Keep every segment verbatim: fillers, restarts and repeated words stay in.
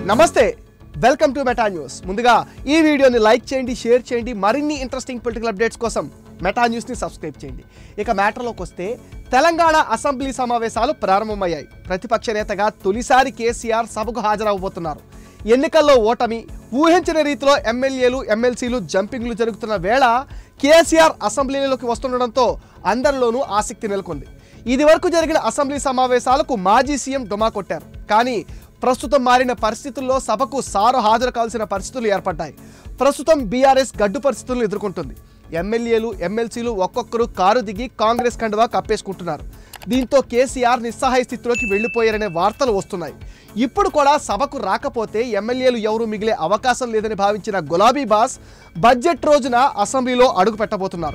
నమస్తే welcome to Meta news. ముందుగా ఈ వీడియోని లైక్ చేయండి, షేర్ చేయండి. మరిన్ని ఇంట్రెస్టింగ్ పొలిటికల్ అప్డేట్స్ కోసం మెటా న్యూస్ని సబ్స్క్రైబ్ చేయండి. ఇక మ్యాటర్లోకి వస్తే తెలంగాణ అసెంబ్లీ సమావేశాలు ప్రారంభమయ్యాయి. ప్రతిపక్ష నేతగా తొలిసారి కేసీఆర్ సభకు హాజరవబోతున్నారు. ఎన్నికల్లో ఓటమి, ఊహించిన రీతిలో ఎమ్మెల్యేలు ఎమ్మెల్సీలు జంపింగ్లు జరుగుతున్న వేళ కేసీఆర్ అసెంబ్లీలోకి వస్తుండడంతో అందరిలోనూ ఆసక్తి నెలకొంది. ఇది వరకు జరిగిన అసెంబ్లీ సమావేశాలకు మాజీ సీఎం డుమా కొట్టారు. కానీ ప్రస్తుతం మారిన పరిస్థితుల్లో సభకు సారు హాజరు కావాల్సిన పరిస్థితులు ఏర్పడ్డాయి. ప్రస్తుతం బీఆర్ఎస్ గడ్డు పరిస్థితులను ఎదుర్కొంటుంది. ఎమ్మెల్యేలు ఎమ్మెల్సీలు ఒక్కొక్కరు కారు దిగి కాంగ్రెస్ కండువా కప్పేసుకుంటున్నారు. దీంతో కేసీఆర్ నిస్సహాయ స్థితిలోకి వెళ్లిపోయారనే వార్తలు వస్తున్నాయి. ఇప్పుడు కూడా సభకు రాకపోతే ఎమ్మెల్యేలు ఎవరు మిగిలే అవకాశం లేదని భావించిన గులాబీ బాస్ బడ్జెట్ రోజున అసెంబ్లీలో అడుగు పెట్టబోతున్నారు.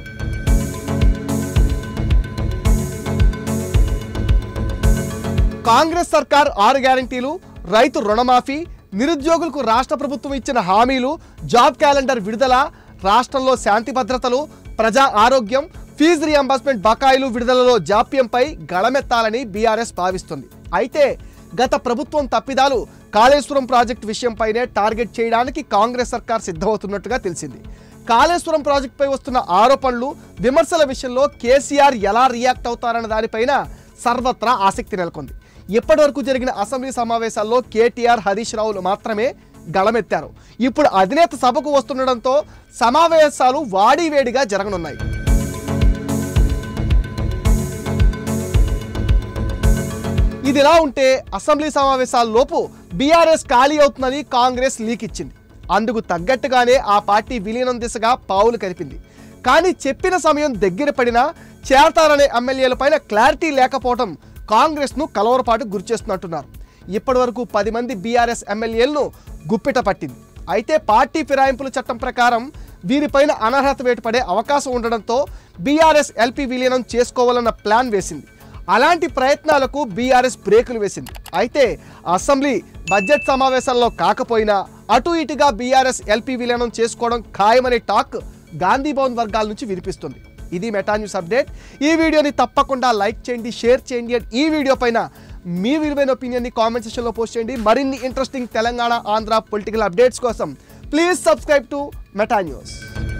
కాంగ్రెస్ సర్కార్ ఆరు గ్యారంటీలు, రైతు రుణమాఫీ, నిరుద్యోగులకు రాష్ట్ర ప్రభుత్వం ఇచ్చిన హామీలు, జాబ్ క్యాలెండర్ విడుదల, రాష్ట్రంలో శాంతి భద్రతలు, ప్రజా ఆరోగ్యం, ఫీజు రియంబర్స్మెంట్ బకాయిలు విడుదలలో జాప్యంపై గళమెత్తాలని బీఆర్ఎస్ భావిస్తుంది. అయితే గత ప్రభుత్వం తప్పిదాలు కాళేశ్వరం ప్రాజెక్టు విషయంపైనే టార్గెట్ చేయడానికి కాంగ్రెస్ సర్కార్ సిద్ధమవుతున్నట్టుగా తెలిసింది. కాళేశ్వరం ప్రాజెక్టుపై వస్తున్న ఆరోపణలు, విమర్శల విషయంలో కేసీఆర్ ఎలా రియాక్ట్ అవుతారన్న దానిపైన సర్వత్రా ఆసక్తి నెలకొంది. ఇప్పటి వరకు జరిగిన అసెంబ్లీ సమావేశాల్లో కేటీఆర్, హరీష్ రావులు మాత్రమే గళమెత్తారు. ఇప్పుడు అధినేత సభకు వస్తుండడంతో సమావేశాలు వాడివేడిగా జరగనున్నాయి. ఇదిలా ఉంటే అసెంబ్లీ సమావేశాల్లోపు బీఆర్ఎస్ ఖాళీ అవుతుందని కాంగ్రెస్ లీక్ ఇచ్చింది. అందుకు తగ్గట్టుగానే ఆ పార్టీ విలీనం దిశగా పావులు కదిపింది. కానీ చెప్పిన సమయం దగ్గర పడినా చేరతారనే ఎమ్మెల్యేలపైన క్లారిటీ లేకపోవడం కాంగ్రెస్ను కలవరపాటు గురిచేస్తున్నట్టున్నారు. ఇప్పటి వరకు పది మంది బీఆర్ఎస్ ఎమ్మెల్యేలను గుప్పిట పట్టింది. అయితే పార్టీ ఫిరాయింపుల చట్టం ప్రకారం వీరిపైన అనర్హత వేటు పడే అవకాశం ఉండడంతో బీఆర్ఎస్ ఎల్పీ విలీనం చేసుకోవాలన్న ప్లాన్ వేసింది. అలాంటి ప్రయత్నాలకు బీఆర్ఎస్ బ్రేకులు వేసింది. అయితే అసెంబ్లీ బడ్జెట్ సమావేశాల్లో కాకపోయినా అటు ఇటుగా బీఆర్ఎస్ ఎల్పీ విలీనం చేసుకోవడం ఖాయమనే టాక్ గాంధీ భవన్ వర్గాల నుంచి వినిపిస్తుంది. ఇది మెటా న్యూస్ అప్డేట్. ఈ వీడియోని తప్పకుండా లైక్ చేయండి, షేర్ చేయండి. ఈ వీడియో పైన మీ విలువైన ఒపీనియన్ని కామెంట్ సెక్షన్లో పోస్ట్ చేయండి. మరిన్ని interesting Telangana, Andhra political updates కోసం please subscribe to Meta news.